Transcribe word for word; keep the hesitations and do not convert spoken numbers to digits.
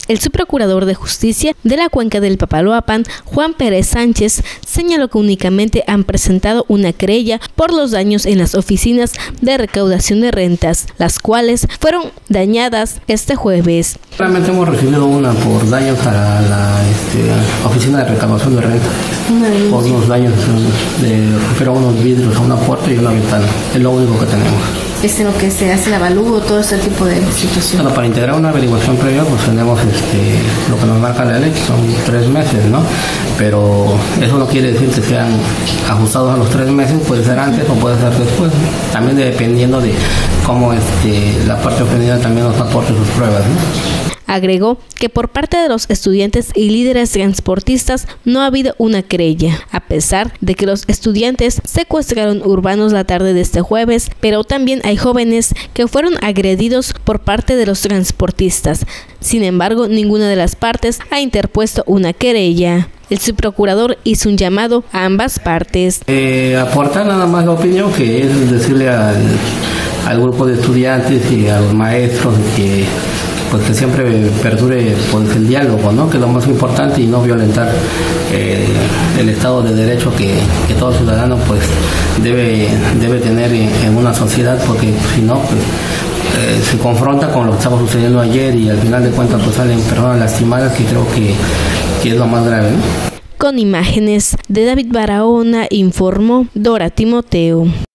El subprocurador de Justicia de la Cuenca del Papaloapan, Juan Pérez Sánchez, señaló que únicamente han presentado una querella por los daños en las oficinas de recaudación de rentas, las cuales fueron dañadas este jueves. Realmente hemos recibido una por daños a la este, oficina de recaudación de renta, por unos daños, de, pero unos vidrios a una puerta y una ventana, es lo único que tenemos. ¿Es en lo que se hace el avalúo, todo ese tipo de situación? Bueno, para integrar una averiguación previa, pues tenemos este, lo que nos marca la ley, que son tres meses, ¿no? Pero eso no quiere decir que sean ajustados a los tres meses, puede ser antes o puede ser después, ¿no? También dependiendo de cómo este, la parte ofendida también nos aporte sus pruebas, ¿no? Agregó que por parte de los estudiantes y líderes transportistas no ha habido una querella, a pesar de que los estudiantes secuestraron urbanos la tarde de este jueves, pero también hay jóvenes que fueron agredidos por parte de los transportistas. Sin embargo, ninguna de las partes ha interpuesto una querella. El subprocurador hizo un llamado a ambas partes. Eh, aportar nada más la opinión, que es decirle al, al grupo de estudiantes y a los maestros que pues que siempre perdure pues, el diálogo, ¿no? Que es lo más importante, y no violentar eh, el Estado de Derecho que, que todo ciudadano pues debe, debe tener en, en una sociedad, porque si no pues, eh, se confronta con lo que estaba sucediendo ayer y al final de cuentas pues salen personas lastimadas, que creo que, que es lo más grave, ¿no? Con imágenes de David Barahona, informó Dora Timoteo.